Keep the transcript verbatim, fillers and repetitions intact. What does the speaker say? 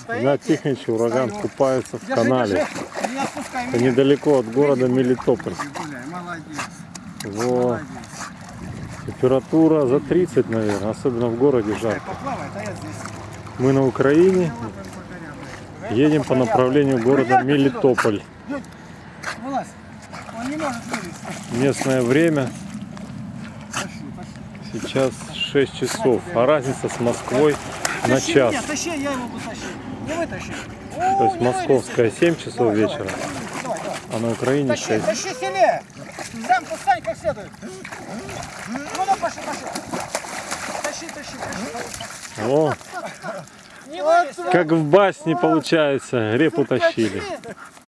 Игнат Тихонович, ураган купается в канале. Это недалеко от города Мелитополь. Вот. Температура за тридцать, наверное, особенно в городе жарко. Мы на Украине. Едем по направлению города Мелитополь. Местное время сейчас шесть часов, а разница с Москвой на час. То есть московская семь часов вечера, а на Украине шесть. Тащи сильнее! Рамку встань как следует! Ну, ну, пошли, пошли! Тащи, тащи, тащи! О, как в басне получается, репу тащили.